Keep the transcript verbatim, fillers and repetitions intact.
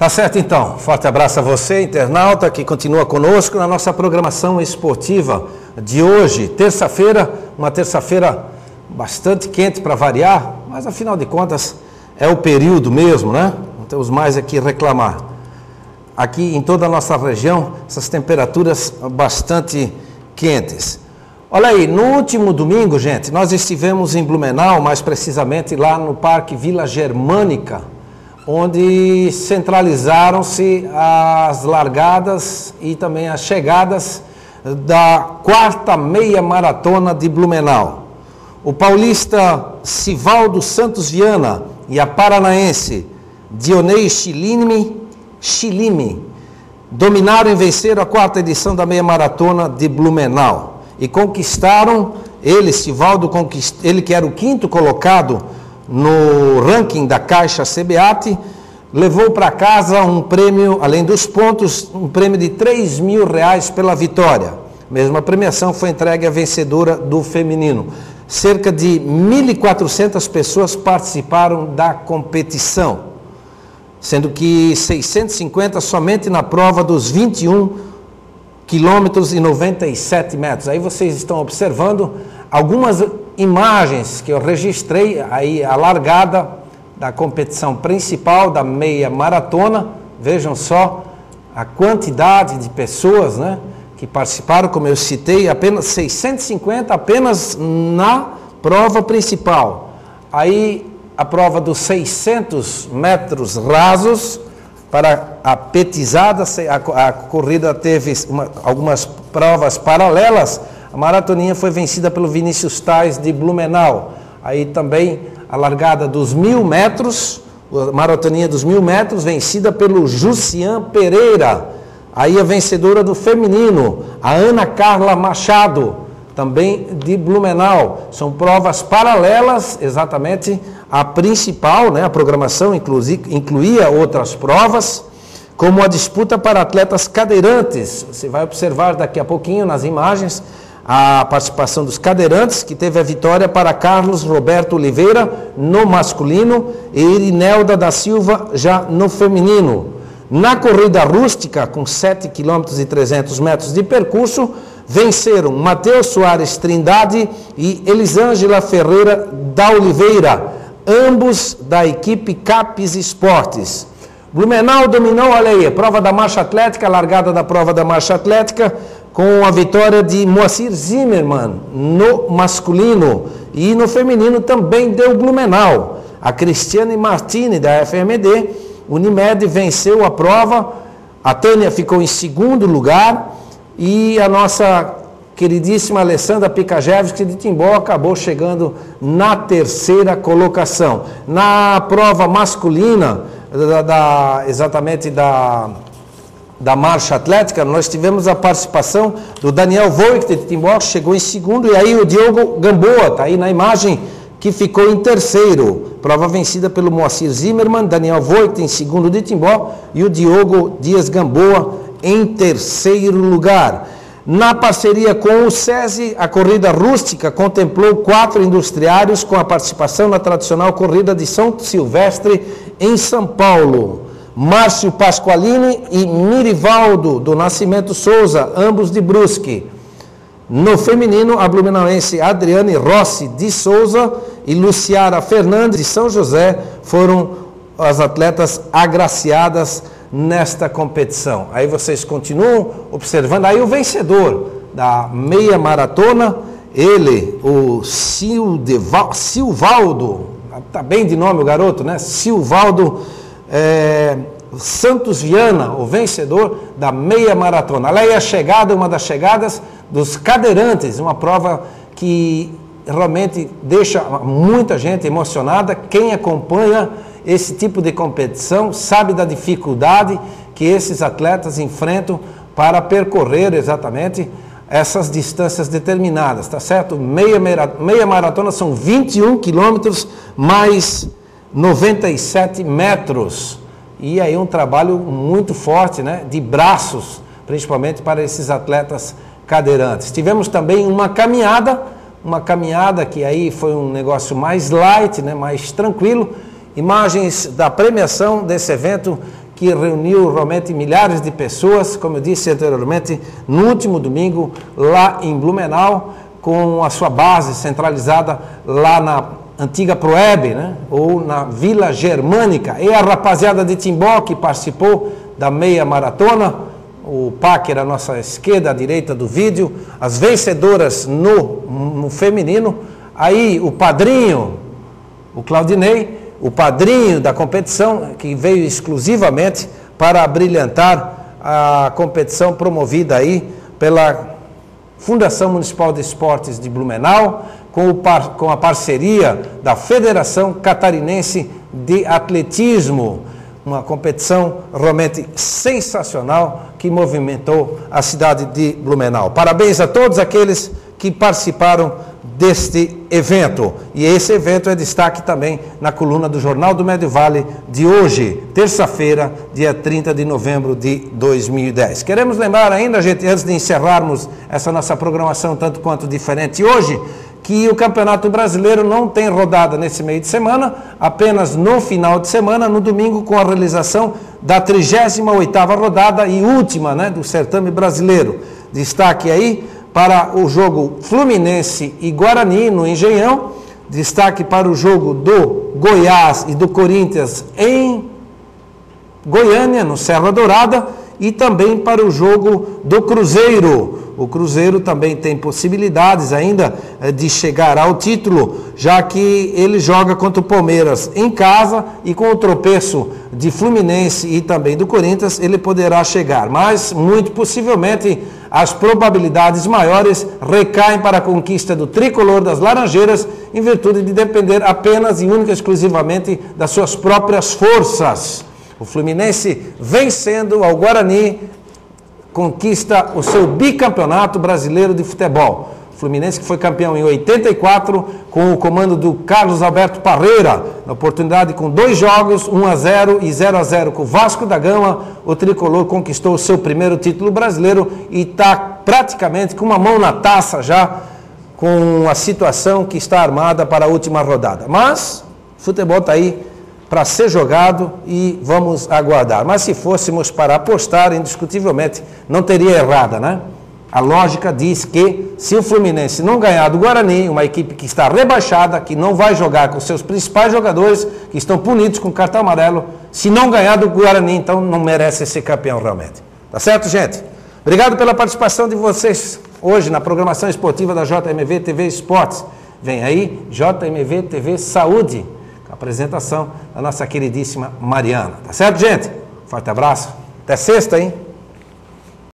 Tá certo então, forte abraço a você, internauta, que continua conosco na nossa programação esportiva de hoje, terça-feira, uma terça-feira bastante quente para variar, mas afinal de contas é o período mesmo, né? Não temos mais aqui reclamar. Aqui em toda a nossa região, essas temperaturas bastante quentes. Olha aí, no último domingo, gente, nós estivemos em Blumenau, mais precisamente lá no Parque Vila Germânica, onde centralizaram-se as largadas e também as chegadas da quarta meia maratona de Blumenau. O paulista Sivaldo Santos Viana e a paranaense Dionei Chilime, Chilime dominaram e venceram a quarta edição da meia maratona de Blumenau e conquistaram, ele, Sivaldo, conquist, ele que era o quinto colocado no ranking da Caixa Cebeate, levou para casa um prêmio, além dos pontos, um prêmio de três mil reais pela vitória. Mesma premiação foi entregue à vencedora do feminino. Cerca de mil e quatrocentas pessoas participaram da competição, sendo que seiscentos e cinquenta somente na prova dos vinte e um quilômetros e noventa e sete metros. Aí vocês estão observando algumas imagens que eu registrei, aí a largada da competição principal da meia maratona. Vejam só a quantidade de pessoas, né, que participaram, como eu citei, apenas seiscentos e cinquenta apenas na prova principal. Aí a prova dos seiscentos metros rasos para a petizada, a, a corrida teve uma, algumas provas paralelas. A maratoninha foi vencida pelo Vinícius Tais de Blumenau. Aí também a largada dos mil metros, a maratoninha dos mil metros, vencida pelo Jussian Pereira. Aí a vencedora do feminino, a Ana Carla Machado, também de Blumenau. São provas paralelas, exatamente a principal, né? A programação inclui, incluía outras provas, como a disputa para atletas cadeirantes. Você vai observar daqui a pouquinho nas imagens a participação dos cadeirantes, que teve a vitória para Carlos Roberto Oliveira no masculino e Irinelda da Silva já no feminino. Na corrida rústica, com sete quilômetros e trezentos metros de percurso, venceram Matheus Soares Trindade e Elisângela Ferreira da Oliveira, ambos da equipe Capes Esportes. Blumenau dominou, olha aí, a prova da marcha atlética, a largada da prova da marcha atlética, com a vitória de Moacir Zimmermann no masculino, e no feminino também deu Blumenau. A Cristiane Martini, da F M D, Unimed, venceu a prova, a Tânia ficou em segundo lugar, e a nossa queridíssima Alessandra Pikajevski de Timbó acabou chegando na terceira colocação. Na prova masculina, da, da, exatamente da... da marcha atlética, nós tivemos a participação do Daniel Voigt de Timbó, que chegou em segundo, e aí o Diogo Gamboa, está aí na imagem, que ficou em terceiro. Prova vencida pelo Moacir Zimmermann, Daniel Voigt em segundo de Timbó, e o Diogo Dias Gamboa em terceiro lugar. Na parceria com o SESI, a corrida rústica contemplou quatro industriários com a participação na tradicional corrida de São Silvestre em São Paulo. Márcio Pasqualini e Mirivaldo do Nascimento Souza, ambos de Brusque. No feminino, a blumenauense Adriane Rossi de Souza e Luciara Fernandes de São José foram as atletas agraciadas nesta competição. Aí vocês continuam observando, aí o vencedor da meia maratona, ele, o Sildeval, Silvaldo, tá bem de nome o garoto, né? Silvaldo É, Santos Viana, o vencedor da meia maratona. Lá é a chegada, uma das chegadas dos cadeirantes, uma prova que realmente deixa muita gente emocionada. Quem acompanha esse tipo de competição sabe da dificuldade que esses atletas enfrentam para percorrer exatamente essas distâncias determinadas, tá certo? Meia, meia maratona são vinte e um quilômetros mais noventa e sete metros, e aí um trabalho muito forte, né, de braços, principalmente para esses atletas cadeirantes. Tivemos também uma caminhada, uma caminhada que aí foi um negócio mais light, né, mais tranquilo. Imagens da premiação desse evento que reuniu realmente milhares de pessoas, como eu disse anteriormente, no último domingo, lá em Blumenau, com a sua base centralizada lá na antiga Proeb, né? Ou na Vila Germânica. E a rapaziada de Timbó, que participou da meia maratona, o Packer à nossa esquerda, à direita do vídeo, as vencedoras no, no feminino, aí o padrinho, o Claudinei, o padrinho da competição, que veio exclusivamente para brilhantar a competição promovida aí pela Fundação Municipal de Esportes de Blumenau, com, o par, com a parceria da Federação Catarinense de Atletismo, uma competição realmente sensacional que movimentou a cidade de Blumenau. Parabéns a todos aqueles que participaram deste evento. E esse evento é destaque também na coluna do Jornal do Médio Vale de hoje, terça-feira, dia trinta de novembro de dois mil e dez. Queremos lembrar ainda, gente, antes de encerrarmos essa nossa programação tanto quanto diferente hoje, que o Campeonato Brasileiro não tem rodada nesse meio de semana, apenas no final de semana, no domingo, com a realização da trigésima oitava rodada e última, né, do certame brasileiro. Destaque aí para o jogo Fluminense e Guarani no Engenhão, destaque para o jogo do Goiás e do Corinthians em Goiânia, no Serra Dourada, e também para o jogo do Cruzeiro. O Cruzeiro também tem possibilidades ainda de chegar ao título, já que ele joga contra o Palmeiras em casa e com o tropeço de Fluminense e também do Corinthians, ele poderá chegar. Mas, muito possivelmente, as probabilidades maiores recaem para a conquista do tricolor das Laranjeiras, em virtude de depender apenas e única e exclusivamente das suas próprias forças. O Fluminense, vencendo ao Guarani, conquista o seu bicampeonato brasileiro de futebol. O Fluminense, que foi campeão em oitenta e quatro, com o comando do Carlos Alberto Parreira, na oportunidade com dois jogos, um a zero e zero a zero com o Vasco da Gama, o tricolor conquistou o seu primeiro título brasileiro e está praticamente com uma mão na taça já, com a situação que está armada para a última rodada. Mas o futebol está aí para ser jogado e vamos aguardar. Mas se fôssemos para apostar, indiscutivelmente, não teria errada, né? A lógica diz que se o Fluminense não ganhar do Guarani, uma equipe que está rebaixada, que não vai jogar com seus principais jogadores, que estão punidos com cartão amarelo, se não ganhar do Guarani, então não merece ser campeão realmente. Tá certo, gente? Obrigado pela participação de vocês hoje na programação esportiva da J M V T V Esportes. Vem aí J M V T V Saúde, com a apresentação da nossa queridíssima Mariana. Tá certo, gente? Forte abraço. Até sexta, hein?